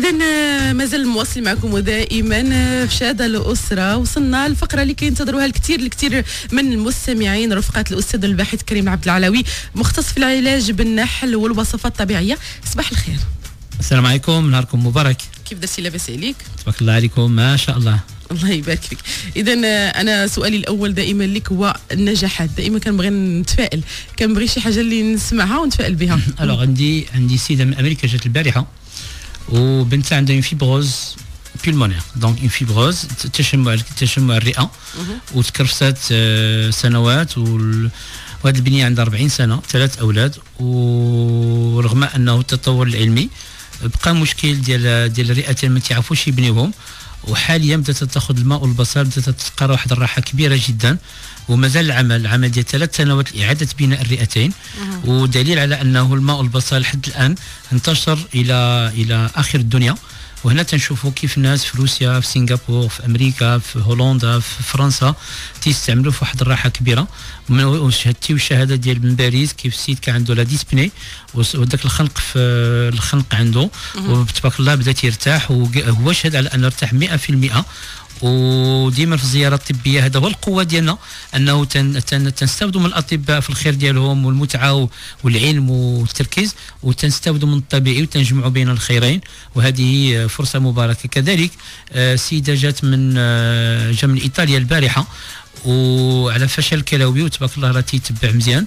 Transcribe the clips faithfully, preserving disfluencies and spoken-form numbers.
إذا مازال مواصل معكم ودائما في شهادة الأسرة. وصلنا الفقرة اللي كينتظروها الكثير الكثير من المستمعين، رفقة الأستاذ الباحث كريم عبد العلوي، مختص في العلاج بالنحل والوصفات الطبيعية. صباح الخير. السلام عليكم، نهاركم مبارك. كيف درتي؟ لاباس عليك؟ تبارك الله عليكم، ما شاء الله. الله يبارك فيك. إذا أنا سؤالي الأول دائما لك هو النجاحات. دائما كنبغي نتفائل، كنبغي شي حاجة اللي نسمعها ونتفائل بها. ألوغ عندي عندي سيدة من أمريكا جات البارحة وبنتها عندها اون فيبروز بولمونير، دونك اون فيبروز تشمع تشمع الرئة وتكرفسات سنوات، وهذه البنية عندها أربعين سنة، ثلاث أولاد، ورغم أنه التطور العلمي بقى مشكل ديال ديال الرئتين ما تعرفوش يبنيوهم، وحاليا بدات تاخذ الماء والبصل، بدات تلقى واحد الراحه كبيره جدا، ومازال العمل العمل ديال ثلاث سنوات لاعاده بناء الرئتين. أه. ودليل على انه الماء والبصل حد الان انتشر الى الى اخر الدنيا. وهنا تنشوفوا كيف الناس في روسيا، في سنغافور، في امريكا، في هولندا، في فرنسا تيستعملوا في واحد الراحه كبيره. وشهدتي والشهاده ديال من باريس كيف السيد كان عنده لا ديسبني وداك الخنق في الخنق عنده، وتبارك الله بدا يرتاح، وهو شهد على انه ارتاح مئة في المئة. وديما في الزيارات الطبيه هذا هو القوه ديالنا، انه تن تن تنستافدوا من الاطباء في الخير ديالهم والمتعه والعلم والتركيز، وتنستافدوا من الطبيعي وتنجمعوا بين الخيرين، وهذه فرصه مباركه. كذلك سيده جات من جا من ايطاليا البارحه وعلى فشل كلوي، وتبارك الله راه تيتبع مزيان،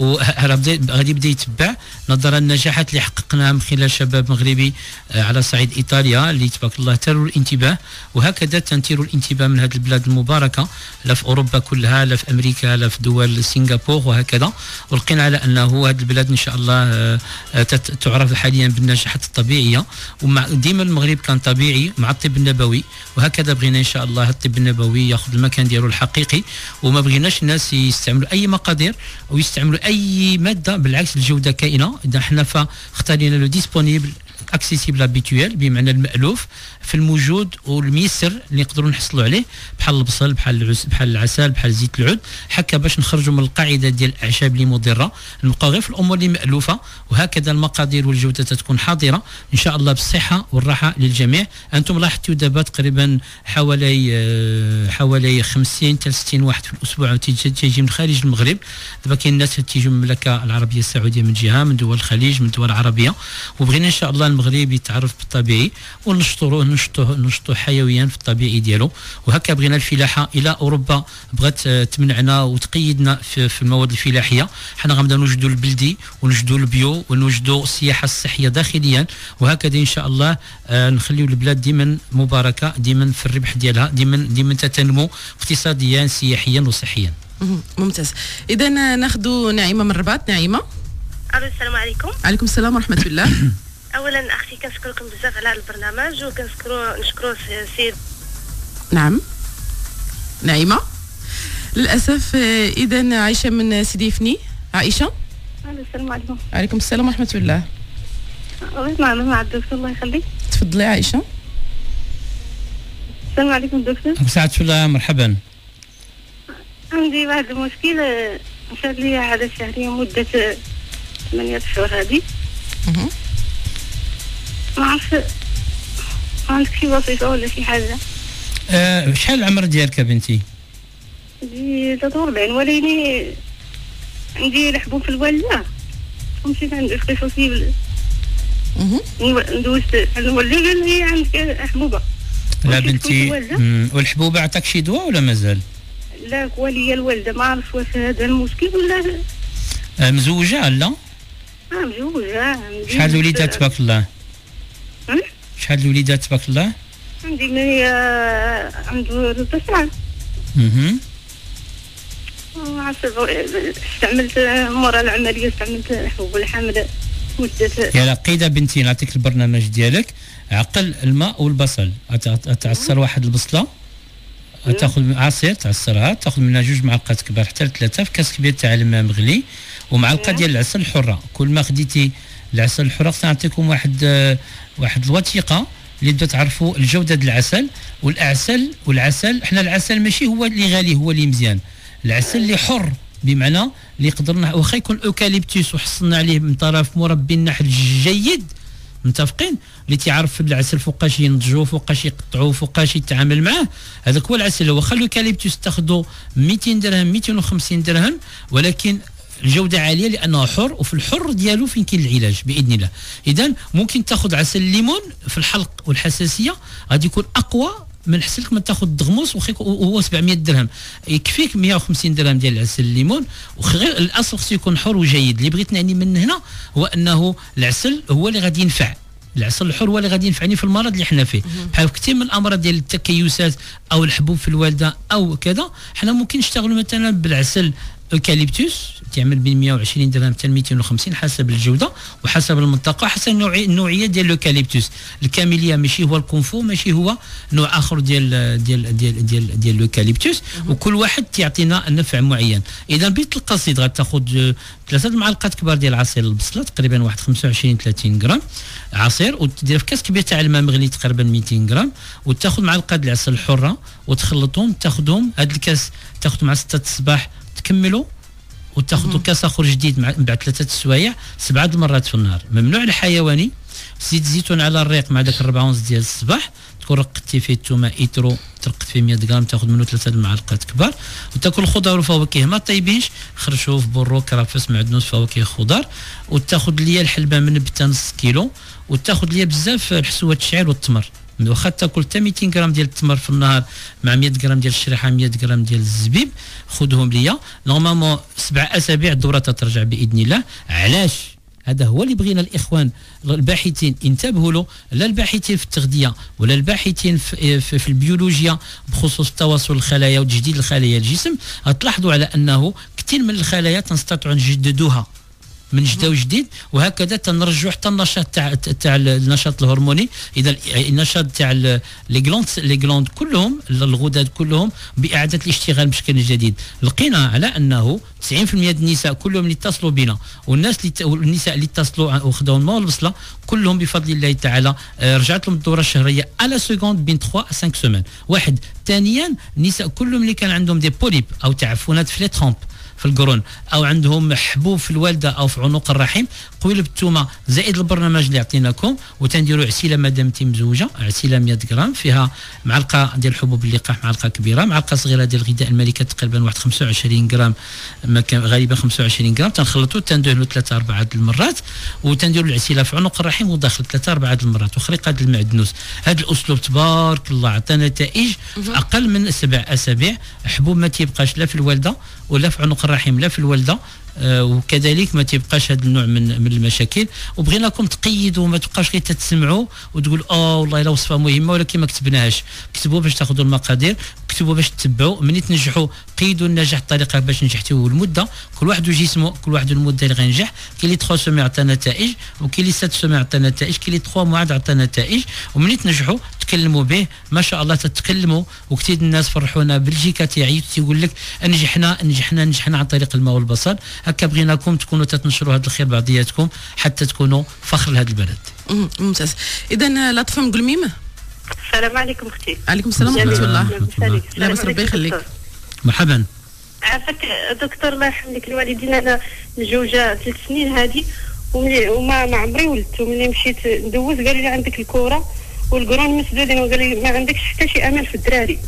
وغادي يبدا يتبع نظرا للنجاحات اللي حققناها من خلال شباب مغربي على صعيد ايطاليا اللي تبارك الله ثاروا الانتباه. وهكذا تنثيروا الانتباه من هذه البلاد المباركه، لا في اوروبا كلها، لا في امريكا، لا في دول سنغافور وهكذا. ولقينا على انه هذه البلاد ان شاء الله تعرف حاليا بالنجاحات الطبيعيه، وديما المغرب كان طبيعي مع الطب النبوي، وهكذا بغينا ان شاء الله الطب النبوي ياخذ المكان ديالو الحقيقي، وما بغيناش الناس يستعملوا اي مقادير او يستعملوا اي ماده، بالعكس الجوده كائنه. اذا حنا فاختارينا لو ديسپونيبل اكسيسيبل ابيتويل، بمعنى المألوف في الموجود والميسر اللي نقدروا نحصلوا عليه، بحال البصل، بحال العس بحال العسل، بحال زيت العود، هكا باش نخرجوا من القاعده ديال الاعشاب اللي مضره، نبقاو غير في الامور اللي مألوفه، وهكذا المقادير والجوده تكون حاضره ان شاء الله بالصحه والراحه للجميع. انتم لاحظتوا دابا تقريبا حوالي حوالي خمسين حتى ستين واحد في الاسبوع تيجي من خارج المغرب. دابا كاين الناس تيجوا من المملكه العربيه السعوديه من جهه، من دول الخليج، من دول عربيه، وبغينا ان شاء الله المغرب يتعرف بالطبيعي ونشطروه نشطوه نشطوه حيويا في الطبيعي ديالو. وهكا بغينا الفلاحه الى اوروبا بغات تمنعنا وتقيدنا في, في المواد الفلاحيه، حنا غنبدا نوجدوا البلدي ونوجدوا البيو ونوجدوا السياحه الصحيه داخليا، وهكذا ان شاء الله آه نخليو البلاد ديما مباركه، ديما في الربح ديالها، ديما ديما تتنمو اقتصاديا سياحيا وصحيا. ممتاز. اذا ناخذ نعيمه من الرباط. نعيمه، الو السلام عليكم. عليكم السلام ورحمه الله. اولا اختي كنشكركم بزاف على هذا البرنامج، وكنشكروا نشكروا السيد. نعم نعيمه، للاسف. اذا عائشه من سيدي فني. عائشه، الو السلام عليكم. عليكم السلام ورحمه الله. بغيت نعمل مع الدكتور الله يخليك. تفضلي عائشه. السلام عليكم دكتور. سعد الله، مرحبا. عندي واحد المشكل، مشات لي عادة شهرية مدة ثمانية شهور هذه. اها. ما عرفت ما عندك شي وصفة ولا شي حاجة؟ أه شحال العمر ديالك بنتي؟ عندي ثلاثة وأربعين، وليني عندي الحبوب في الوالدة، ومشيت عند اختي فوسيبل. اها. ندوزت عند الوالدة قال لي عندك حبوبة. لا بنتي، والحبوبة عطاك شي دواء ولا مازال؟ لا ولي الوالدة، ما عرفت واش هذا المشكل ولا. أه مزوجة لا؟ اه مزوجة. شحال الوليدات تبارك الله؟ شحال الوليدات تبارك الله؟ عندي من عنده تسعة. اها. استعملت مورا العملية، استعملت حبوب الحمل مدة. يلا قيدة بنتي، نعطيك البرنامج ديالك. عقل الماء والبصل، تعصر واحد البصلة، تاخذ عصير تعصرها، تاخذ منها جوج معلقات كبار حتى ثلاثة في كاس كبير تاع الماء مغلي، ومعلقة ديال العسل الحرة. كل ما خديتي العسل الحرة سنعطيكم واحد واحد الوثيقة اللي تبدا تعرفوا الجودة ديال العسل والاعسل والعسل. حنا العسل ماشي هو اللي غالي، هو اللي مزيان، العسل اللي حر، بمعنى اللي قدرنا واخا يكون اوكاليبتوس وحصلنا عليه من طرف مربي النحل جيد، متفقين؟ اللي تيعرف العسل فوقاش ينضجوه فوقاش يقطعوه فوقاش يتعامل معاه، هذاك هو العسل. هو خلو الكاليبتوس تاخذوا مئتين درهم مئتين وخمسين درهم، ولكن الجوده عاليه لانه حر، وفي الحر ديالو فين كاين العلاج باذن الله. اذا ممكن تاخذ عسل الليمون في الحلق والحساسيه غادي يكون اقوى من حسن لك ما تاخذ دغموس وهو سبعمائة درهم، يكفيك مئة وخمسين درهم ديال العسل الليمون. وغير الاصل خصو يكون حر وجيد. اللي بغيت نعني من هنا هو انه العسل هو اللي غادي ينفع، العسل الحر هو اللي غادي ينفعني في المرض اللي حنا فيه. بحال كثير من الامراض ديال التكيسات او الحبوب في الوالده او كذا، حنا ممكن نشتغلوا مثلا بالعسل اوكاليبتوس تعمل بين مئة وعشرين درهم حتى مئتين وخمسين حسب الجوده وحسب المنطقه حسب النوعيه النوعيه ديال الاوكاليبتوس. الكاميليا ماشي هو الكونفو، ماشي هو نوع اخر ديال ديال ديال ديال ديال الاوكاليبتوس، وكل واحد تعطينا نفع معين. اذا بيت القصيد غتاخذ ثلاثه معالق كبار ديال عصير البصله تقريبا واحد خمسة وعشرين ثلاثين غرام عصير، وتدير في كاس كبير تاع الماء مغلي تقريبا مئتين غرام، وتاخذ معلقه ديال العسل الحره وتخلطهم. تاخذهم هذا الكاس تاخذ مع ستة الصباح تكملوا، وتاخذوا كاس اخر جديد مع بعد ثلاثه السوايع سبعه المرات في النهار. ممنوع الحيواني. زيت زيتون على الريق مع داك الربعة ونص ديال الصباح، تكون رقدتي فيه الثومه ايترو ترقد فيه مئة غرام، تاخذ منه ثلاثه المعالق كبار، وتاكل الخضار والفواكه ما طيبينش، خرشوف برو كرافس معدنوس فواكه خضار، وتاخذ ليا الحلبه من بتا نص كيلو، وتاخذ ليا بزاف الحسوات الشعير والتمر. واخا تاكل حتى مئتين غرام ديال التمر في النهار مع مئة غرام ديال الشريحه مئة غرام ديال الزبيب، خذهم ليا. نورمالمون سبع اسابيع الدوره تترجع باذن الله. علاش؟ هذا هو اللي بغينا الاخوان الباحثين انتبهوا له، لا الباحثين في التغذيه ولا الباحثين في, في, في البيولوجيا بخصوص تواصل الخلايا وتجديد الخلايا الجسم. غتلاحظوا على انه كثير من الخلايا تنستطيعوا نجددوها من جديد وجديد، وهكذا تنرجعوا حتى النشاط تاع تاع النشاط الهرموني. اذا النشاط تاع لي غلوند لي غلوند كلهم الغدد كلهم باعاده الاشتغال بشكل جديد. لقينا على انه تسعين بالمئة ديال النساء كلهم اللي اتصلوا بنا، والناس اللي النساء اللي اتصلوا وخذوا الماء والبصله كلهم بفضل الله تعالى رجعت لهم الدوره الشهريه على سكوند بين ثلاثة à خمسة سيمين. واحد. ثانيا النساء كلهم اللي كان عندهم دي بوليب او تعفنات في لي ترومب في القرون، او عندهم حبوب في الوالده او في عنق الرحم، قويل بالثومه زائد البرنامج اللي عطيناكم، وتنديروا عسيله مادامتي مزوجه، عسيله مئة غرام فيها معلقه ديال حبوب اللقاح، معلقه كبيره، معلقه صغيره ديال الغذاء الملكه تقريبا واحد خمسة وعشرين غرام، غالبا خمسة وعشرين غرام، تنخلطوا تندهنوا ثلاثه اربعه المرات، وتنديروا العسيله في عنق الرحم وداخل ثلاثه اربعه المرات، وخريقه المعدنوس. هذا الاسلوب تبارك الله عطى نتائج في اقل من سبع اسابيع. حبوب ما تيبقاش لا في الوالده ولا في عنق الرحم لا في الوالده، آه وكذلك ما تبقاش هذا النوع من من المشاكل. وبغيناكم تقيدوا، ما تبقاش غير تتسمعوا وتقول اه والله الا وصفه مهمه ولكن ما كتبناهاش. كتبوا باش تاخذوا المقادير، كتبوا باش تتبعوا، ملي تنجحوا قيدوا النجاح الطريقه باش نجحتوا والمده. كل واحد وجسمه، كل واحد المده اللي غينجح. كاين اللي ثلاثة سومي عطى نتائج، وكاين اللي سبعة سومي عطى نتائج، كاين اللي ثلاثة موعد عطى نتائج. وملي تنجحوا تكلموا به ما شاء الله تتكلموا. وكثير الناس فرحونا بلجيكا تيعيط تيقول لك نجحنا نجحنا نجحنا عن طريق الماء والبصل. هكا بغيناكم تكونوا تتنشروا هذا الخير بعضياتكم حتى تكونوا فخر لهذا البلد. ممتاز. اذا لطفه نقول ميمه. السلام عليكم اختي. عليكم السلام ورحمه الله. لاباس ربي يخليك. مرحبا. عافاك دكتور الله يحميك. الوالدين انا متزوجه ثلاث سنين هذه وما ما عمري ولدت، وملي مشيت ندوز قالوا لي عندك الكوره والقرون مسدودين، وقال لي ما عندكش حتى شي امل في الدراري.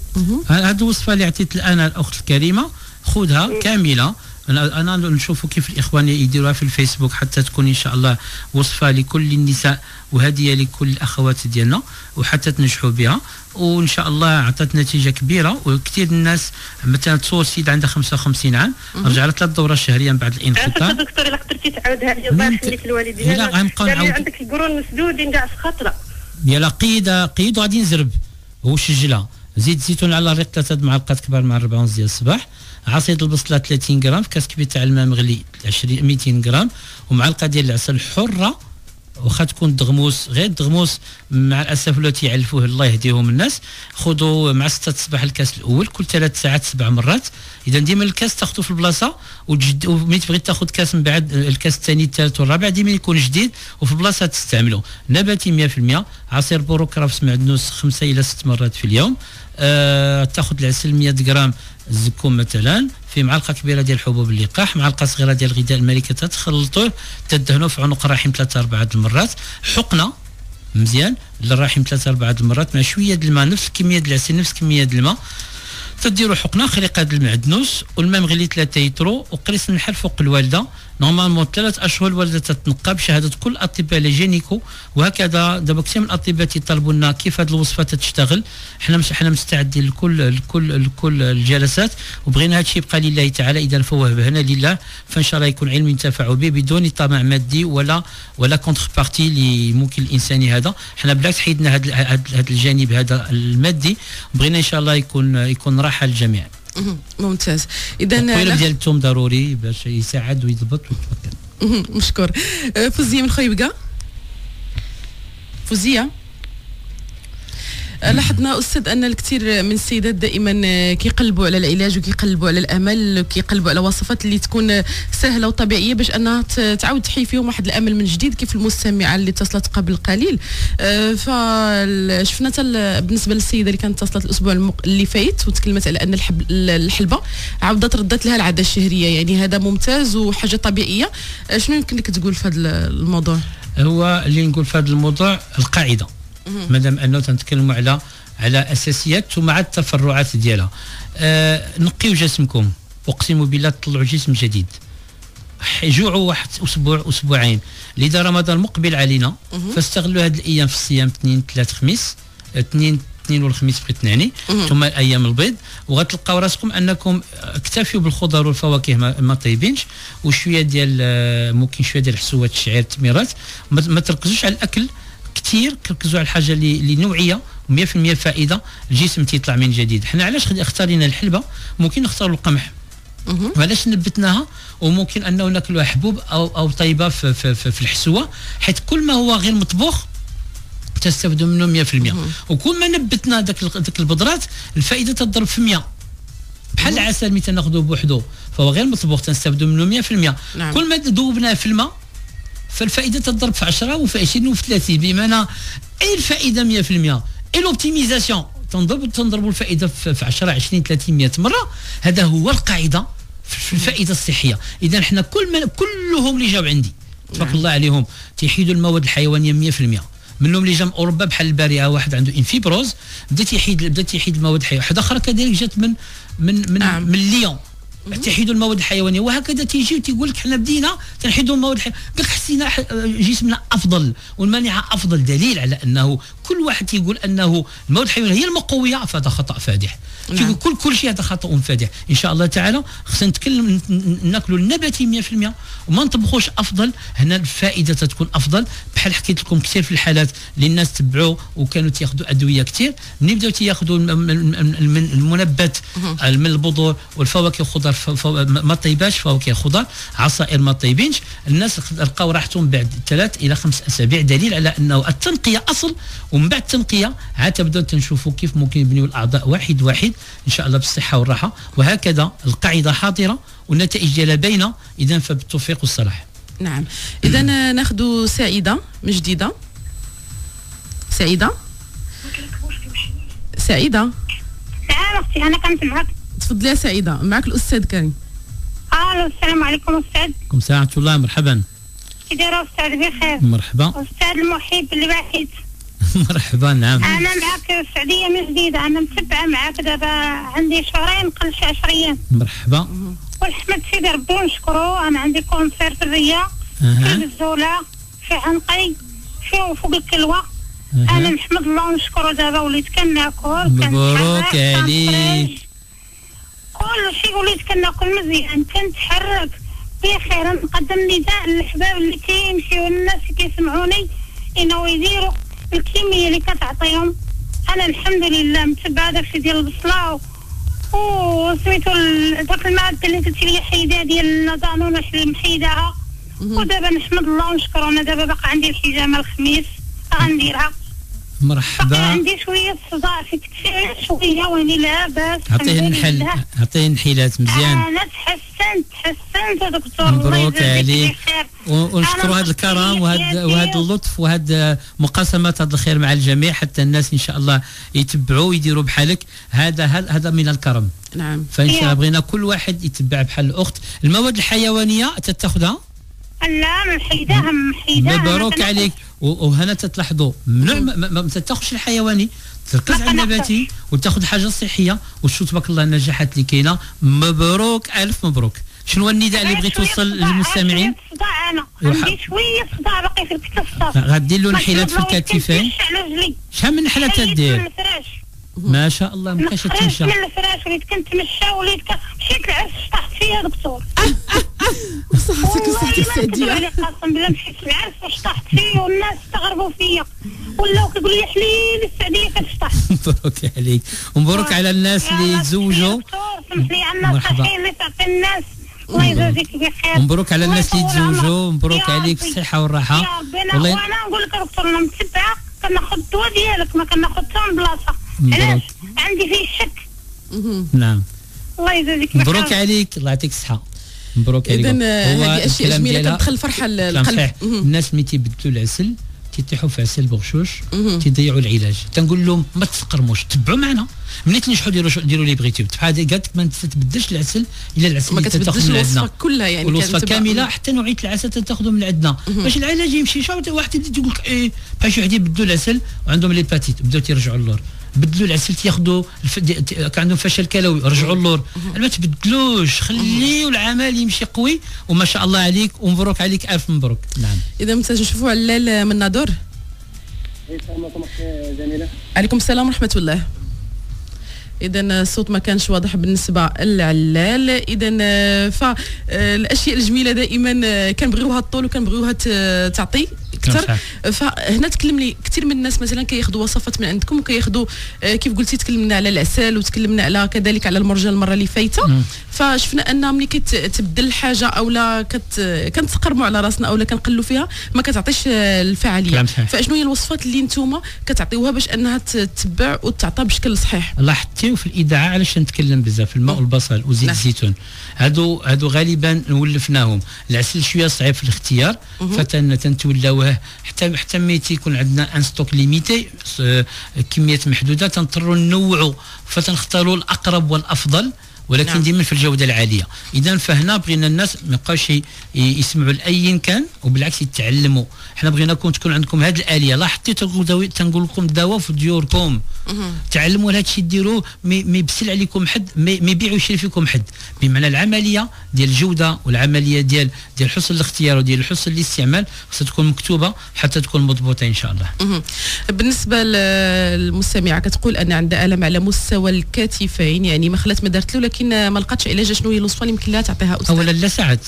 هذه الوصفه اللي عطيت الان الاخت الكريمه خذها كامله. انا انا نشوفوا كيف الاخوان يديروها في الفيسبوك حتى تكون ان شاء الله وصفه لكل النساء وهديه لكل الاخوات ديالنا وحتى تنجحوا بها، وان شاء الله عطات نتيجه كبيره. وكثير الناس مثلا تصور سيد عندها خمسة وخمسين عام رجعت لها الدوره الشهريه من بعد الانقطاع. دكتور الا قدرتي تعاودها لي الله يخليك الوالدين. لا غنبقاو نعاود. عندك القرون مسدودين كاع في خطره. يلا قيد قيد وغادي نزرب هو شجله. زيت زيتون على الريق ثلاثه معلقات كبار مع أربعة ونص ديال الصباح. عصير البصله ثلاثين غرام في كاس كبير تاع الماء مغلي عشرين مئتين غرام، ومعلقه ديال العسل حره. واخا تكون دغموس غير دغموس مع الاسف ولا تيعلفوه الله يهديهم الناس. خذوا مع ستة الصباح الكاس الاول كل ثلاث ساعات سبع مرات. اذا ديما الكاس تاخذه في البلاصه وتجد، وملي تبغي تاخذ كاس من بعد الكاس الثاني الثالث والرابع ديما يكون جديد وفي البلاصه تستعمله. نباتي مئة بالمئة. عصير بوروكرافس معدنوس خمسه الى ست مرات في اليوم. أه تاخذ العسل مئة غرام الزكوم مثلا في معلقه كبيره ديال حبوب اللقاح، معلقه صغيره ديال الغذاء الملكي، تخلطوه تدهنوه في عنق الرحم ثلاثه اربعه المرات، حقنه مزيان للرحم ثلاثه اربعه المرات مع شويه د الماء، نفس كميه د العسل نفس كميه د الماء، تديروا حقنه خليقه د المعدنوس والماء مغلي ثلاثة لتر وقريص النحل فوق الوالده. نورمالمون ثلاث اشهر الوالده تتنقى بشهاده كل الاطباء الجينيكو، وهكذا دابا كثير من الاطباء تيطالبوا لنا كيف هذه الوصفه تشتغل. حنا مش حنا مستعدين لكل لكل لكل الجلسات، وبغينا هذا الشيء يبقى لله تعالى. اذا فوه بهنا لله، فان شاء الله يكون علم ينتفعوا به بدون طمع مادي ولا ولا كونتر بارتي اللي ممكن الانساني. هذا حنا بالعكس حيدنا هذا هذا الجانب هذا المادي، بغينا ان شاء الله يكون يكون راحه للجميع. ممتاز. اذا الطويله ديال الثوم ضروري باش يساعد ويضبط ويتفكر. مشكور. فوزيه من خيبقه. فوزيه، لاحظنا استاذ ان الكثير من السيدات دائما كيقلبوا على العلاج وكيقلبوا على الامل وكيقلبوا على وصفات اللي تكون سهله وطبيعيه باش انها تعاود تحيي فيهم واحد الامل من جديد، كيف المستمعه اللي اتصلت قبل قليل. فشفنا بالنسبه للسيده اللي كانت اتصلت الاسبوع اللي فات وتكلمت على ان الحلبه عاودت ردت لها العاده الشهريه، يعني هذا ممتاز وحاجه طبيعيه. شنو يمكن لك تقول في هذا الموضوع؟ هو اللي نقول في هذا الموضوع القاعده، مادام انه تنتكلموا على على اساسيات ثم عاد التفرعات ديالها. أه نقيو جسمكم، اقسم بالله تطلعوا جسم جديد. جوعوا واحد اسبوع اسبوعين، لذا رمضان مقبل علينا، فاستغلوا هذه الايام في الصيام، اثنين ثلاث خميس، اثنين اثنين والخميس بغيت نعني، ثم الايام البيض، وغتلقاو راسكم انكم اكتفيوا بالخضر والفواكه ما طيبينش، وشويه ديال ممكن شويه ديال حسوات الشعير التميرات، ما تركزوش على الاكل كثير، ركزوا على الحاجه اللي نوعيه مية في المية فائده، الجسم تيطلع من جديد. حنا علاش اختارينا الحلبه؟ ممكن نختاروا القمح، وعلاش نبتناها؟ وممكن انه ناكلوها حبوب او او طيبه في, في, في, في الحسوه، حيث كل ما هو غير مطبوخ تستفدوا منه مية في المية، وكل ما نبتنا داك داك البذرات الفائده تضرب في مية. بحال العسل مثلا ناخذوه بوحدو فهو غير مطبوخ تنستافدوا منه مية في المية. نعم. كل ما ذوبناه في الماء فالفائده تضرب في عشرة وفي عشرين وفي ثلاثين، بمعنى اي الفائده مية في المية، اي لوبتيميزاسيون تنضرب تنضربوا الفائده في عشرة عشرين ثلاثين مية مره. هذا هو القاعده في الفائده الصحيه. اذا احنا كل ما كلهم اللي جاوا عندي تبارك نعم. الله عليهم تيحيدوا المواد الحيوانيه مية في المية، منهم اللي جا من اوروبا بحال البارحه واحد عنده انفيبروز بدا تيحيد بدا تيحيد المواد الحيوانيه، واحده اخرى كذلك جات من من من, نعم. من ليون تحيدوا المواد الحيوانيه، وهكذا تيجي وتيقول لك حنا بدينا تنحيدوا المواد الحيوانيه، قال حسينا جسمنا افضل والمناعه افضل. دليل على انه كل واحد تيقول انه المواد الحيوانيه هي المقويه، فهذا خطا فادح. نعم. كل كل شيء هذا خطا فادح. ان شاء الله تعالى خصنا نتكلم ناكلوا النباتي مية في المية وما نطبخوش افضل، هنا الفائده تكون افضل. بحال حكيت لكم كثير في الحالات اللي الناس تبعوا وكانوا تياخذوا ادويه كثير، ملي بداو تياخذوا المنبت من البذور والفواكه والخضر ما طيباش، فواكه خضر عصائر ما طيبينش، الناس لقاو راحتهم بعد ثلاث الى خمس اسابيع. دليل على انه التنقيه اصل، ومن بعد التنقيه عاد تبداو تنشوفوا كيف ممكن يبنيوا الاعضاء واحد واحد ان شاء الله بالصحه والراحه. وهكذا القاعده حاضره والنتائج ديالها باينه، اذا فبالتوفيق والصلاح. نعم. اذا ناخذ سعيده من جديده. سعيده سعيده نعم اختي انا كنت معك. تفضلي يا سعيده، معك الاستاذ كريم. الو السلام عليكم استاذ. عليكم السلام ورحمه الله. مرحبا. كي داير استاذ؟ بخير. مرحبا استاذ المحب الوحيد. مرحبا. نعم انا معك السعوديه من جديد، انا متبعه معك دابا عندي شهرين قل شي عشر ايام. مرحبا. والحمد سيدي ربي ونشكرو. انا عندي كونسير في الريه، أه. في الزوله، في عنقي، في فوق الكلوه. أه. انا نحمد الله ونشكرو دابا وليت كناكل. مبروك عليك. كل شيء وليت كناكل مزيان، كنتحرك بخير. نقدم نداء للحباب اللي كيمشيو الناس اللي كيسمعوني انه يديروا الكميه اللي كتعطيهم. انا الحمد لله متبعه داكشي ديال البصله وسميتو داك الماده اللي قلتي لي حيدها ديال النظانون اللي محيداها، ودابا نحمد الله ونشكر. انا دابا باقي عندي الحجامه الخميس غنديرها. مرحبا. باقي عندي شويه صداع في كتفي شويه واني لاباس. عطيه النحل، عطيه النحيلات مزيان. انا تحسنت تحسنت يا دكتور. مبروك عليك. ونشكروا هذا الكرم وهذا وهذا اللطف وهذا مقاسمه هذا الخير مع الجميع حتى الناس ان شاء الله يتبعوا ويديروا بحالك. هذا هذا من الكرم. نعم. فان شاء الله بغينا كل واحد يتبع بحال الاخت. المواد الحيوانيه تتاخذها؟ لا محيداها محيداها. مبروك عليك. وهنا تتلاحظوا ممنوع ما تاخذش الحيواني، تركز على النباتي وتاخذ حاجه صحيه. وشو تبارك الله النجاحات اللي كاينه. مبروك الف مبروك. شنو النداء اللي بغيت توصل للمستمعين؟ صداع انا عندي شويه صداع باقي في الكتف. غادير له انحلال في الكتفين. شحال من نحله تدير؟ ما شاء الله ما بقاش تمشى. من الفراش وليت كنتمشى وليت مشيت لعبت طحت فيا دكتور. صحتك وصحتك السعديه. قسم بالله مشيت للعرس وشطحت فيه والناس استغربوا فيا ولاو كيقولوا لي حليل السعديه كتشطح. مبروك عليك ومبروك على الناس اللي تزوجوا. سمح لي على الناس الصحيين اللي تعطي الناس. الله يجازيك بخير. مبروك على الناس اللي تزوجوا. مبروك عليك بالصحه والراحه. والله وانا نقول لك دكتور انا متبعه كناخذ الدواء ديالك ما كناخذ حتى من بلاصه. علاش؟ عندي فيه الشك. نعم. الله يجازيك بخير. مبروك عليك الله يعطيك الصحه. مبروك عليك. اذا هذه اشياء جميله كتدخل الفرحه للقلب. الناس ملي تيبدلوا العسل تيطيحوا في عسل بغشوش تيضيعوا العلاج. تنقول لهم ما تسقرموش تبعوا معنا ملي تنجحوا ديروا ديروا اللي بغيتوا. بحال قالت لك ما تتبدلش العسل الا العسل اللي تاخذ من عندنا كلها يعني الوصفه كامله حتى نوعيه العسل تاخذوا من عندنا باش العلاج يمشي. شو واحد يقول لك ايه بحال شي واحد يبدلوا العسل وعندهم ليباتيت بداو تيرجعوا اللور. بدلوا العسل تياخذوا كان عندهم فشل كلوي رجعوا اللور. ما تبدلوش خليوا العمل يمشي قوي. وما شاء الله عليك ومبروك عليك الف مبروك. نعم. اذا مثلا نشوفوا علال من نادور. السلام عليكم جميله. عليكم السلام ورحمه الله. اذا الصوت ما كانش واضح بالنسبه للعلال. اذا فالاشياء الجميله دائما كنبغيوها الطول وكنبغيوها تعطي اكثر. فهنا تكلم لي كثير من الناس مثلا كياخذوا وصفات من عندكم وكياخذوا كيف قلتي تكلمنا على العسل وتكلمنا على كذلك على المرجان المره اللي فايته. فشفنا ان ملي كتبدل حاجه او لا كنتقرموا على راسنا او لا كنقلوا فيها ما كتعطيش الفعاليه. فاشنو هي الوصفات اللي نتوما كتعطيوها باش انها تتبع وتعطى بشكل صحيح؟ لاحظتي في الاذاعه علاش نتكلم بزاف الماء والبصل وزيت الزيتون هادو هادو غالبا نولفناهم. العسل شويه صعيب في الاختيار فتنتولاوه حتى حتى ملي تيكون عندنا ان ستوك ليميتي كميات محدوده تنضطروا ننوعوا فتنختاروا الاقرب والافضل ولكن نعم. ديما في الجوده العاليه. اذا فهنا بغينا الناس ما يبقاوش يسمعوا لاي كان وبالعكس يتعلموا. حنا بغيناكم تكون عندكم هذه الاليه. لاحظتي تنقول لكم دواء في ديوركم تعلموا هذا الشيء ديروه ما يبسل عليكم حد ما يبيعوا يشري فيكم حد. بمعنى العمليه ديال الجوده والعمليه ديال ديال حسن الاختيار وديال حسن الاستعمال خصها تكون مكتوبه حتى تكون مضبوطه ان شاء الله. بالنسبه للمستمعه كتقول ان عندها الم على مستوى الكتفين يعني ما خلات ما دارت له لكن ما لقاتش علاج. شنو هي الوصفه اللي يمكن لها تعطيها استاذ؟ اولا لا ساعات.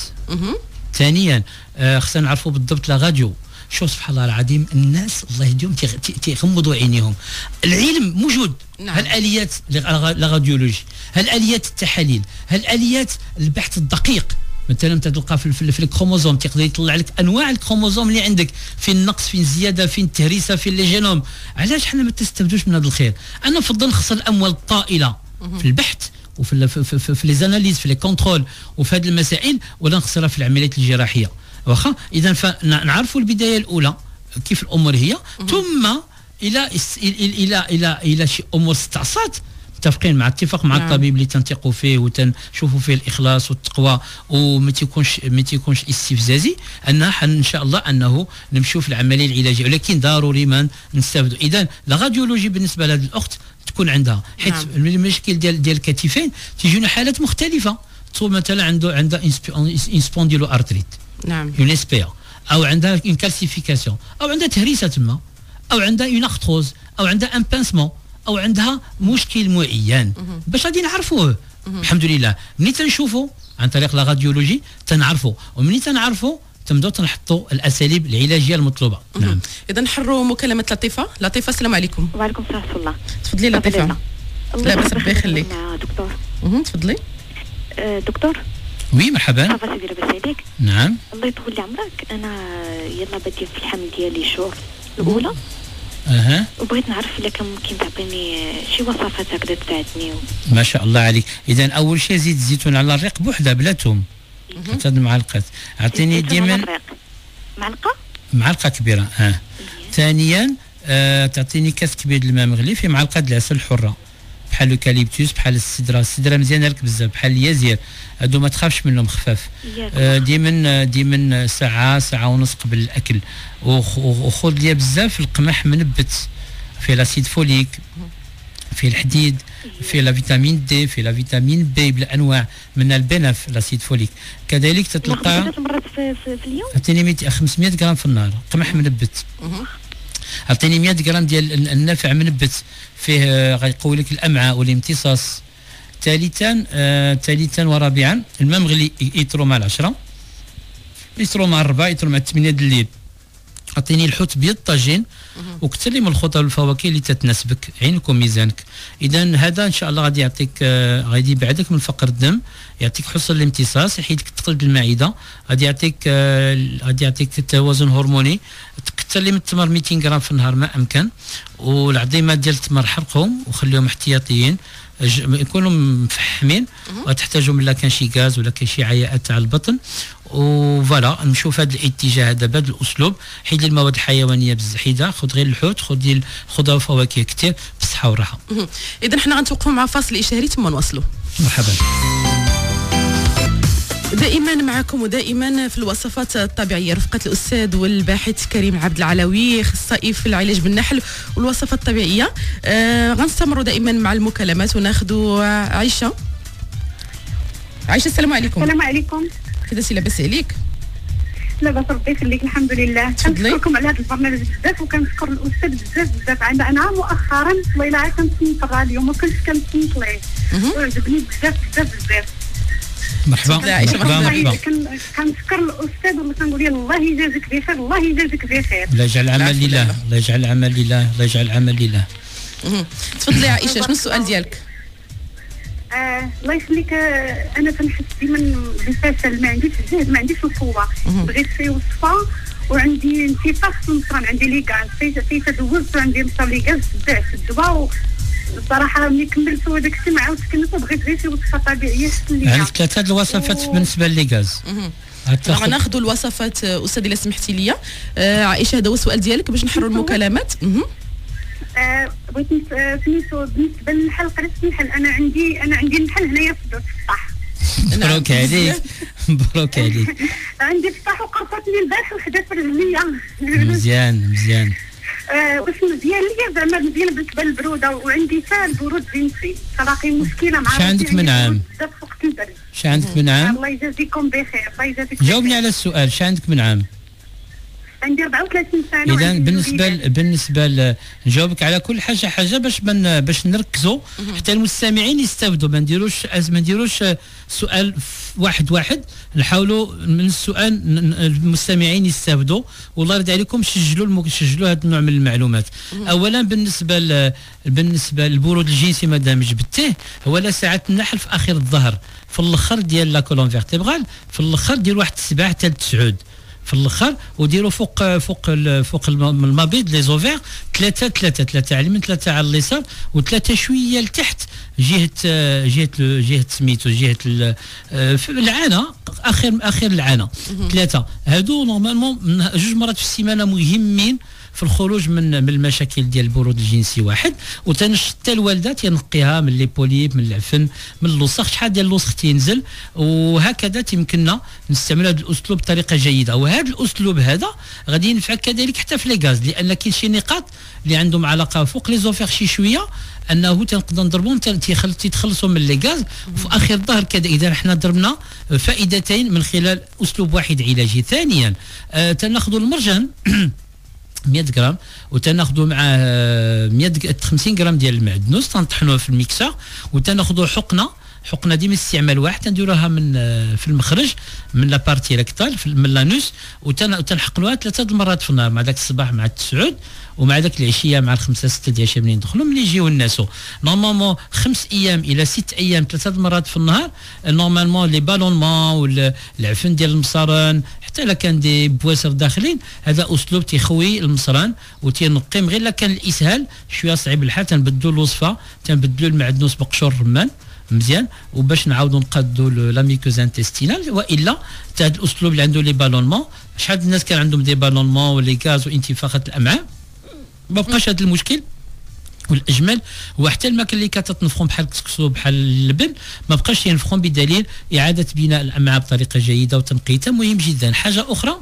ثانيا آه خصنا نعرفوا بالضبط لا راديو. شوف سبحان الله العظيم الناس الله يهديهم تيغمضوا عينيهم. العلم موجود. نعم. هالاليات لا راديولوجي هالاليات التحاليل هالاليات البحث الدقيق. مثلا تلقى في, في, في الكروموزوم تقدر يطلع لك انواع الكروموزوم اللي عندك فين النقص فين الزياده فين التهريسه فين لي جينوم. علاش حنا ما تستافدوش من هذا الخير؟ انا نفضل نخسر الاموال الطائله في البحث وفي في في, في لي زاناليز في لي كونترول وفي هذه المسائل ولا نخسرها في العمليات الجراحيه. واخا اذا فنعرفوا البدايه الاولى كيف الامور هي ثم الى الى الى الى شي امور استعصات متفقين مع اتفاق مع نعم. الطبيب اللي تنثقوا فيه وتنشوفوا فيه الاخلاص والتقوى وما تيكونش ما تيكونش استفزازي انها ان شاء الله انه نمشيو في العمليه العلاجيه. ولكن ضروري ما نستافدوا. اذا لا راديولوجي بالنسبه لهذه الاخت تكون عندها حيت نعم. المشكل ديال ديال الكتفين تيجينا حالات مختلفه. تصور مثلا عنده عندها ان سبونديلو ارتريت نعم اون اس بي او عندها اون كالسيفيكاسيون او عندها تهريسه تما او عندها اون ارثروز او عندها ان بانسمون او عندها مشكل معين باش غادي نعرفوه. الحمد لله ملي تنشوفوا عن طريق لا راديولوجي تنعرفوا وملي تنعرفوا تنبداو تنحطوا الاساليب العلاجيه المطلوبه. نعم. اذا نحروا مكالمه لطيفه. لطيفه السلام عليكم. وعليكم السلام ورحمه الله. تفضلي لطيفه. لا بس ربي يخليك. دكتور. اها تفضلي. أه دكتور. وي مرحبا. صافا سيدي لاباس عليك؟ نعم. الله يطول لي عمرك. انا يلا باديه في الحمل ديالي الشهور الاولى. اها. وبغيت نعرف الا كان ممكن تعطيني شي وصفات هكذا تساعدني. و... ما شاء الله عليك. اذا اول شيء زيت الزيتون على الريق بوحده بلا ثوم. ثلاث معالق. اعطيني ديما معلقه معلقه كبيره اه ثانيا آه تعطيني كاس كبير الماء مغلي فيه معلقه العسل الحره بحال الكاليبتوس بحال السدره السدره مزيانه لك بزاف بحال اليازير هادو ما تخافش منهم خفاف آه ديما ديما ساعه ساعه ونص قبل الاكل وخذ ليا بزاف القمح منبت فيه لاسيد فوليك فيه الحديد فيه لا فيتامين دي فيه لا فيتامين بي بالانواع منها البنف لاسيد فوليك كذلك تتلقى ثلاث مرات في, في, في اليوم اعطيني خمسمائة غرام في النهار قمح منبت اعطيني مائة غرام ديال النافع منبت فيه غيقوي لك الامعاء والامتصاص ثالثا آه ثالثا ورابعا الماء مغلي يترو مع العشرة يترو مع الربع يترو مع الثمانية د الليل اعطيني الحوت بيض طاجين وكثر لي من الخضر والفواكه اللي تتناسبك عينك وميزانك اذا هذا ان شاء الله غادي يعطيك آه غادي يبعدك من فقر الدم يعطيك حسن الامتصاص يحيد لك ثقل المعده غادي يعطيك آه غادي يعطيك توازن هرموني كثر لي من التمر مئتين غرام في النهار ما امكن والعظيمات ديال التمر حرقهم وخليهم احتياطيين يكونوا مفحمين وتحتاجوا من لا كان شي غاز ولا كان شي عياءات تاع البطن وفوالا نمشيو في هذا الاتجاه هذا بهذا الاسلوب حيد المواد الحيوانيه بزاف حيدها خذ غير الحوت خذ ديال خضره وفواكه كثير بصحه وراحه. اذا حنا غنتوقفوا مع فاصل اشهاري ثم نواصلوا. مرحبا. دائما معكم ودائما في الوصفات الطبيعيه رفقه الاستاذ والباحث كريم عبد العلوي اخصائي في العلاج بالنحل والوصفات الطبيعيه. آه غنستمروا دائما مع المكالمات وناخذوا عائشه. عائشه السلام عليكم. السلام عليكم. كيفاش لاباس عليك؟ لاباس ربي يخليك الحمد لله. كنشكركم على هذا البرنامج بزاف وكنشكر الاستاذ بزاف بزاف عندنا انا مؤخرا والله عا كنسمع الراديو ما كنتش كنسمع ليه وعجبني بزاف بزاف بزاف. مرحبا مرحبا مرحبا. كنشكر الاستاذ والله كنقول الله يجازيك بخير الله يجازيك بخير. الله يجعل العمل لله الله يجعل العمل لله الله يجعل العمل لله. تفضلي عائشه شنو السؤال ديالك؟ آه، الله يخليك آه، انا كنحس ديما بالفشل ما عنديش الجهد ما عنديش القوه بغيت شي وصفه وعندي انتفاخ في المصران عندي لي كاع كيف دوزت عندي مصر لي كاع بزاف في الدواء وصراحه ملي كملت وداك الشيء ما عاودت كنت بغيت غير شي وصفه طبيعيه ليا. عندك ثلاثه الوصفات و... بالنسبه لي غاز. غناخذوا الوصفات استاذ الا سمحتي لي. آه عائشه هذا هو السؤال ديالك باش نحروا المكالمات. آه بغيت سميتو بالنسبه للحلقه راه النحل انا عندي انا عندي النحل هنايا في السطح. مبروك عليك مبروك عليك. عندي السطح وقرصتني البارح وحده في رجليا. مزيان مزيان. آه واش مزيان ليا زعما مزيان بالنسبه للبروده وعندي حتى البرود جنسي صراحه مشكله مع شحال عندك من عام؟ بزاف وقت البرد. شحال عندك من عام؟ الله يجازيكم بخير الله يجازيك. جاوبني على السؤال شحال عندك من عام؟ عندي أربعة وثلاثين سنه. اذا بالنسبه ل... بالنسبه ل... نجاوبك على كل حاجه حاجه باش من... باش نركزوا حتى المستمعين يستافدوا ما نديروش ما نديروش سؤال واحد واحد نحاولوا من السؤال المستمعين يستافدوا والله يرضي عليكم سجلوا الم... سجلوا هذا النوع من المعلومات. اولا بالنسبه ل... بالنسبه للبرود الجنسي مادام جبتيه هو لا ساعه النحل في اخر الظهر في الاخر ديال لا كولون فيرتيبرال في الاخر ديال واحد السبعه حتى لتسعود في الاخر وديروا فوق فوق فوق المبيض لي زوفير ثلاثه ثلاثه ثلاثه على اليمين ثلاثه على اليسار وثلاثه شويه لتحت جهه جهه جهه سميتو جهه العانه اخر اخر العانه ثلاثه هادو نورمالمون جوج مرات في السيمانه مهمين في الخروج من من المشاكل ديال البرود الجنسي واحد وتنشط الوالده تنقيها من لي بوليب من العفن من اللصق شحال ديال اللصق تينزل وهكذا يمكننا نستعمل هذا الاسلوب بطريقه جيده وهذا الاسلوب هذا غادي ينفعك كذلك حتى في لي غاز لان كاين شي نقاط اللي عندهم علاقه فوق لي زوفير شي شويه انه تنقدر نضربهم تيتخلصوا من لي غاز في اخر الظهر كذا. اذا احنا ضربنا فائدتين من خلال اسلوب واحد علاجي. ثانيا آه تناخذوا المرجان مئة غرام وتناخذوا معاه مئة خمسين غرام ديال المعدنوس تنطحنوه في الميكسر وتناخذوا حقنه حقنه ديما استعمال واحد تنديروها من في المخرج من لا بارتي ريكتال من لانوس وتنحقنوها ثلاثه المرات في النهار مع ذاك الصباح مع التسعود ومع ذاك العشيه مع الخمسه سته ديال العشيه منين يدخلوا ملي يجيو الناس نورمالمون خمس ايام الى ست ايام ثلاثه المرات في النهار نورمالمون لي بالونمون والعفن ديال المصارن حتى الا كان دي بواسر داخلين هذا اسلوب تيخوي المصران وتينقي غير الا كان الاسهال شويه صعيب الحال تنبدلوا الوصفه تنبدلوا المعدنوس بقشور الرمان مزيان وباش نعاودوا نقادوا لا ميكوز انتستينال. والا تاع هذا الاسلوب اللي عنده لي بالونمون، شحال الناس كان عندهم دي بالونمون ولي غاز وانتفاخات الامعاء، ما بقاش هذا المشكل. والاجمل هو حتى الماكله اللي كتنفخهم بحال الكسكسو بحال اللبن ما بقاش ينفخهم، بدليل اعاده بناء الامعاء بطريقه جيده وتنقيتها مهم جدا. حاجه اخرى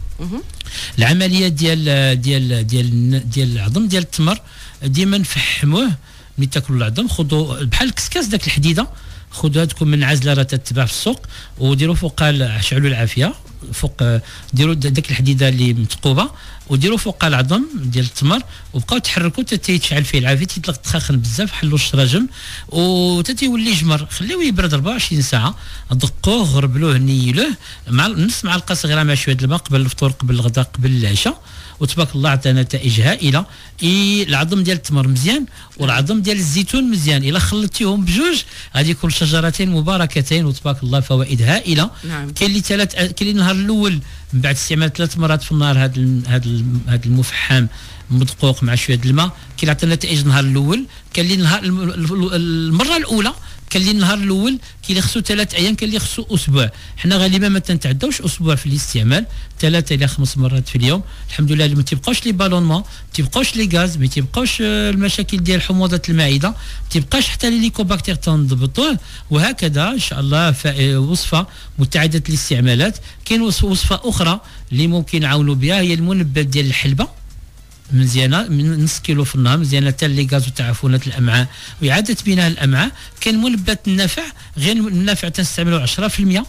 العمليه ديال ديال ديال ديال العظم ديال التمر ديما نفحموه ملي تاكلوا العظم، خذوا بحال الكسكاس داك الحديده، خذوا هذوك من عزله راه تتباع في السوق وديروا فوقها شعلوا العافيه فوق، ديروا داك الحديده اللي متقوبه وديروا فوق العظم ديال التمر وبقاو تحركوا حتى يتشعل فيه العافيه، تيطلق تخاخن بزاف، حلوا الشراجم وحتى يولي جمر، خليوه يبرد أربعة وعشرين ساعه، دقوه غربلوه نيلوه مع نص معلقه صغيره مع شويه الماء قبل الفطور قبل الغداء قبل العشاء، وتبارك الله عطى نتائج هائله. إيه العظم ديال التمر مزيان والعظم ديال الزيتون مزيان، الا خلطتيهم بجوج غادي يكون شجرتين مباركتين وتبارك الله فوائد هائله. نعم. كاين اللي ثلاث كاين اللي النهار الاول من بعد استعمال ثلاث مرات في النهار هذا هذا هذا المفحم مدقوق مع شويه الماء كي يعطي النتائج النهار الاول. كاين اللي النهار المره الاولى كاين اللي النهار الاول كاين اللي خصو ثلاث ايام، كاين اللي خصو اسبوع. حنا غالبا ما تنتعداوش اسبوع في الاستعمال، ثلاثه الى خمس مرات في اليوم الحمد لله. ما تيبقاوش لي بالونمون، ما تيبقاوش لي غاز، ما تيبقاوش المشاكل ديال حموضه المعده، ما تيبقاش حتى لي ليكوباكتير تنضبطوه. وهكذا ان شاء الله وصفه متعدده الاستعمالات. كاين وصفه اخرى اللي ممكن نعاونوا بها هي المنبت ديال الحلبه، مزيانه من نص كيلو في النهار، مزيانه حتى لي غاز وتعفنات الامعاء واعاده بناء الامعاء. كاين منبت النافع، غير النافع تنستعملوا عشرة في المية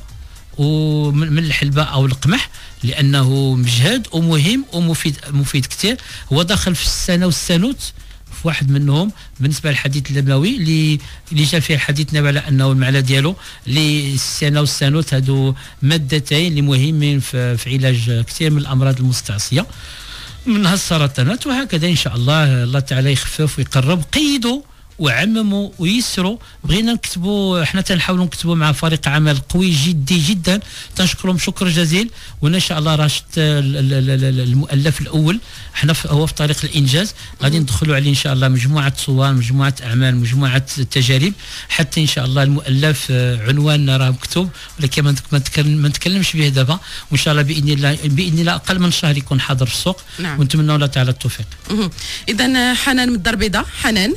ومن الحلبه او القمح لانه مجهد ومهم ومفيد مفيد كثير. هو داخل في السنه والسانوت في واحد منهم بالنسبه للحديث النبوي اللي اللي جا فيه الحديث النبوي على انه المعنى ديالو اللي السنه والسانوت هادو مادتين اللي مهمين في, في علاج كثير من الامراض المستعصيه منها السرطانات. وهكذا ان شاء الله الله تعالى يخفف ويقرب. قيدوا وعمموا ويسروا. بغينا نكتبوا احنا تنحاولوا نكتبوا مع فريق عمل قوي جدي جدا، تنشكرهم شكر جزيل. وان شاء الله راه شفت المؤلف الاول احنا هو في طريق الانجاز، غادي ندخلوا عليه ان شاء الله مجموعه صور، مجموعه اعمال، مجموعه تجارب، حتى ان شاء الله المؤلف عنوان راه مكتوب ولكن ما نتكلمش به دابا. وان شاء الله باذن الله باذن الله اقل من شهر يكون حاضر في السوق. نعم. ونتمنى الله تعالى التوفيق. اذا حنان من الدار البيضاء. حنان.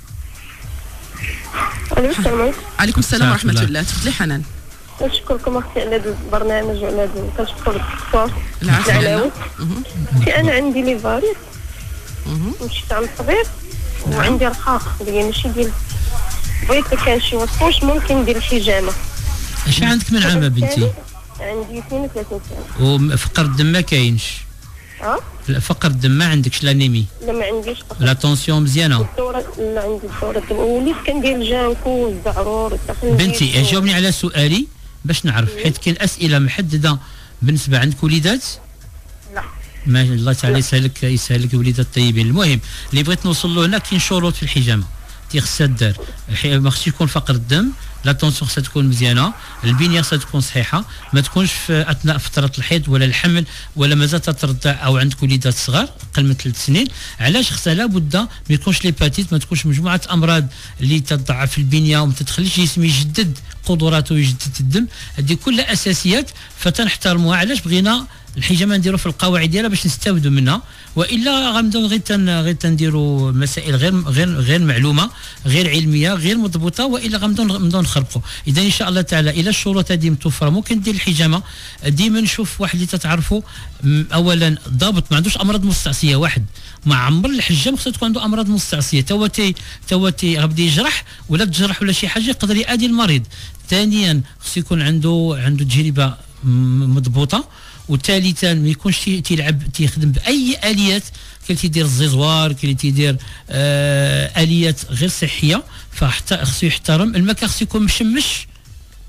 السلام عليكم. عليكم السلام ورحمه الله. تفضلي حنان. نشكركم اختي على هذا البرنامج وعلى هذا، كنشكر الدكتور العلاوي. انا عندي لي فاريس مشيت عند الطبيب وعندي رخاخ ديال ماشي ديال، بغيت كان شي وصفوش ممكن ندير الحجامه. اش عندك من عام بنتي؟ عندي اثنين وثلاثين سنه. وفقر الدم ما كاينش؟ اه فقر الدم ما عندكش؟ لانيمي؟ لا ما عنديش. لا طونسيون مزيانه؟ الدوره لا عندي الدوره الدم وليت كندير الجانكو والزعرور. بنتي جاوبني على سؤالي باش نعرف، حيت كاين اسئله محدده بالنسبه عندك وليدات؟ لا. ما الله تعالى يسهلك يسهلك وليدات طيبين. المهم اللي بغيت نوصل له هنا كاين شروط في الحجامه خصها دار. ما خصش يكون فقر الدم، لا طونسيون خصها تكون مزيانه، البنيه خصها تكون صحيحه، ما تكونش في اثناء فتره الحيض ولا الحمل ولا مازال تترضع او عندك وليدات صغار اقل من ثلاث سنين. علاش خصها لابد ما يكونش ليباتيت، ما تكونش مجموعه امراض اللي تضعف البنيه وما تخليش الجسم يجدد قدراته ويجدد الدم. هذه كلها اساسيات فتنحترموها. علاش بغينا الحجامه نديرو في القواعد ديالها باش نستافدوا منها، والا غنبداو غير تن غير تنديروا مسائل غير غير غير معلومه غير علميه غير مضبوطه، والا غنبداو نبداو نخربقوا. اذا ان شاء الله تعالى الى الشروط هذه متوفره ممكن دير الحجامه. ديما نشوف واحد اللي تتعرفوا اولا ضابط ما عندوش امراض مستعصيه، واحد ما عمر الحجام خصو تكون عنده امراض مستعصيه، تواتي تواتي غادي يجرح ولا تجرح ولا شي حاجه يقدر يأذي المريض. ثانيا خصو يكون عنده عنده تجربه مضبوطه. وثالثا ما يكونش تيلعب تيخدم باي اليات، كاين تيدير الزيزوار، كاين تيدير آه اليات غير صحيه، فحتى خصو يحترم. الماء خصو يكون مشمش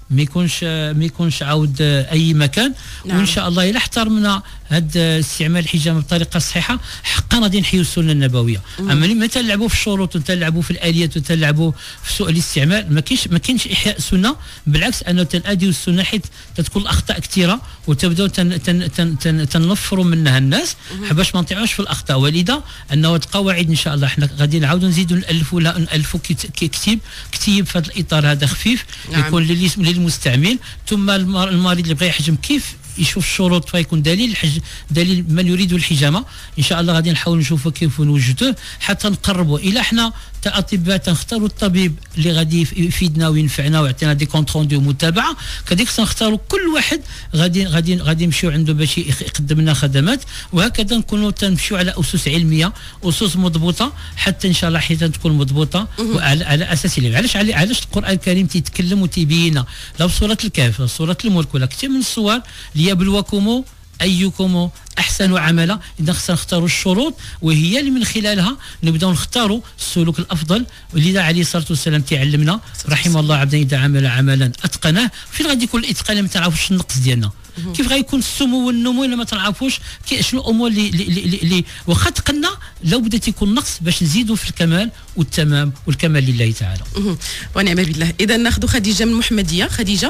ما يكونش ما يكونش عاود اي مكان. نعم. وان شاء الله الا احترمنا هذا استعمال الحجامه بطريقه صحيحه حقا غادي نحيوا السنه النبويه. مم. اما ملي تلعبوا في الشروط وتلعبوا في الاليات وتلعبوا في سوء الاستعمال ما كاينش ما كاينش احياء سنه، بالعكس انه تناديوا السنه حيت تتكون الاخطاء كثيره وتبداو تن تن تن تن تنفروا منها الناس باش ما نطيعوش في الاخطاء. ولذا انه القواعد ان شاء الله حنا غادي نعاودوا نزيدوا نالفوا لها نالفوا كتيب كتيب في هذا الاطار هذا خفيف. نعم. يكون للمستعمل، ثم المريض اللي بغى يحجم كيف يشوف الشروط فيكون دليل الحج دليل من يريد الحجامه. ان شاء الله غادي نحاول نشوفوا كيف نوجدوه حتى نقربوا. الى احنا كاطباء تنختاروا الطبيب اللي غادي يفيدنا وينفعنا ويعطينا دي كونترون دي ومتابعه، كذلك تنختاروا كل واحد غادي غادي غادي يمشيو عنده باش يقدم لنا خدمات، وهكذا نكونوا تنمشيو على اسس علميه، اسس مضبوطه حتى ان شاء الله حيت تكون مضبوطه وعلى على اساس علمي. علاش علاش القران الكريم تيتكلم وتيبين لا بصوره الكهف لا بصوره الملك ولا كثير من الصور ليبلوكم ايكم احسن عملا. اذا خصنا نختاروا الشروط وهي اللي من خلالها نبداو نختاروا السلوك الافضل. ولذا عليه الصلاه والسلام تعلمنا رحم الله عبدا اذا عمل عملا اتقناه. فين غادي يكون الاتقان ما تعرفوش النقص ديالنا؟ كيف غيكون السمو والنمو الا ما تنعرفوش شنو الامور اللي اللي واخا تقنا لو بدات يكون نقص باش نزيدوا في الكمال والتمام والكمال لله تعالى. ونعم بالله. اذا ناخذ خديجه من المحمديه. خديجه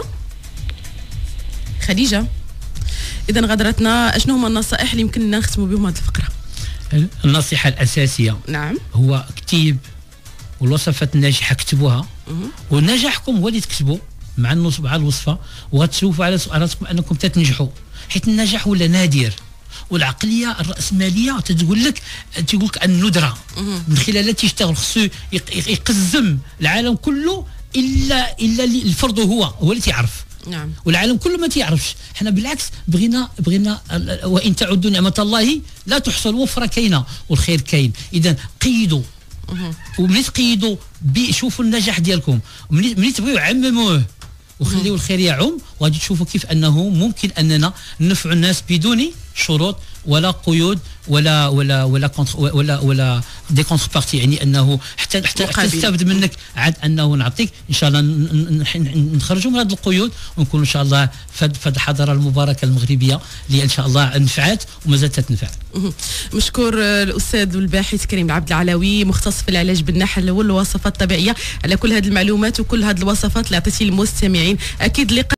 خديجه إذا غادرتنا شنو هما النصائح اللي يمكننا نختموا بهم هذه الفقرة؟ النصيحة الأساسية نعم هو كتيب والوصفات الناجحة اكتبوها، ونجاحكم هو اللي تكتبوا مع النص مع الوصفة، وغتشوفوا على راسكم أنكم تتنجحوا حيت النجاح ولا نادر. والعقليه الراسماليه تتقول لك تقول لك الندره من خلالها تيشتغل خصو يقزم العالم كله الا الا الفرد هو هو اللي تيعرف. نعم. والعالم كله ما تيعرفش. حنا بالعكس بغينا بغينا وان تعدوا نعمه الله لا تحصى. الوفره كاينه والخير كاين. اذا قيدوا وملي تقيدوا شوفوا النجاح ديالكم، ملي تبغيو عمموه وخليوا الخير يعم، وغادي تشوفوا كيف انه ممكن اننا ننفعوا الناس بدون شروط ولا قيود ولا ولا ولا كونتر ولا ولا دي كونتر بارتي. يعني انه حتى حتى تستافد منك عاد انه نعطيك ان شاء الله نخرجوا من هذه القيود ونكونوا ان شاء الله في هذه الحضاره المباركه المغربيه اللي ان شاء الله نفعت وما زالت تنفع. مشكور الاستاذ والباحث كريم العبد العلوي مختص في العلاج بالنحل والوصفات الطبيعيه على كل هذه المعلومات وكل هذه الوصفات اللي عطيتي للمستمعين. اكيد اللقاء